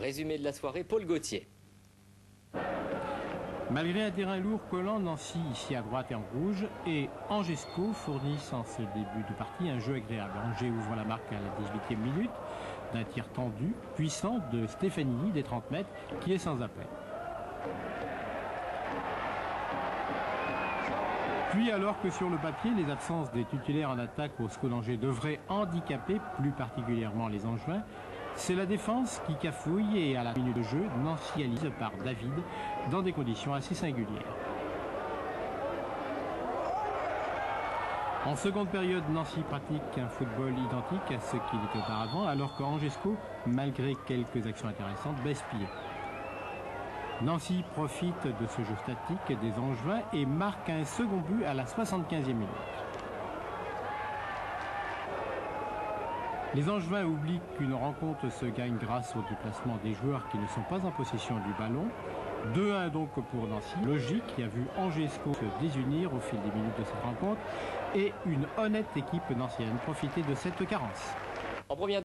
Résumé de la soirée, Paul Gauthier. Malgré un terrain lourd collant, Nancy ici à droite et en rouge et Angesco fournissent en ce début de partie un jeu agréable. Angers ouvre la marque à la 18e minute d'un tir tendu, puissant de Stefanini des 30 mètres qui est sans appel. Puis alors que sur le papier, les absences des titulaires en attaque au SCO d'Angers devraient handicaper plus particulièrement les Angevins, c'est la défense qui cafouille et à la minute de jeu, Nancy réalise par David dans des conditions assez singulières. En seconde période, Nancy pratique un football identique à ce qu'il était auparavant, alors que Angesco, malgré quelques actions intéressantes, baisse pied. Nancy profite de ce jeu statique des Angevins et marque un second but à la 75e minute. Les Angevins oublient qu'une rencontre se gagne grâce au déplacement des joueurs qui ne sont pas en possession du ballon. 2-1 donc pour Nancy, logique qui a vu Angesco se désunir au fil des minutes de cette rencontre et une honnête équipe nancienne profiter de cette carence. En première